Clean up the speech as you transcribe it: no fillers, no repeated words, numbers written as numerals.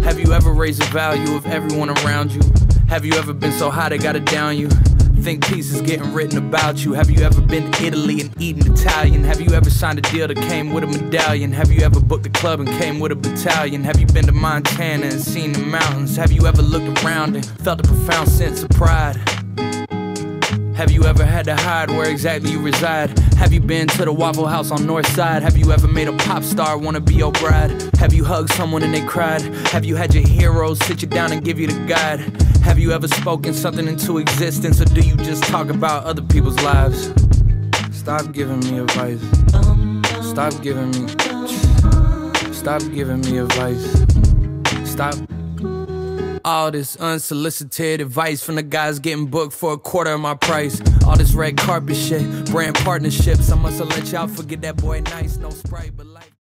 Have you ever raised the value of everyone around you? Have you ever been so high they gotta down you? Think pieces getting written about you. Have you ever been to Italy and eaten Italian? Have you ever signed a deal that came with a medallion? Have you ever booked a club and came with a battalion? Have you been to Montana and seen the mountains? Have you ever looked around and felt a profound sense of pride? Have you ever had to hide where exactly you reside? Have you been to the Waffle House on North Side? Have you ever made a pop star wanna be your bride? Have you hugged someone and they cried? Have you had your heroes sit you down and give you the guide? Have you ever spoken something into existence, or do you just talk about other people's lives? Stop giving me advice. Stop giving me advice. Stop. All this unsolicited advice from the guys getting booked for a quarter of my price. All this red carpet shit, brand partnerships. I must have let y'all forget that boy nice. No Sprite, but like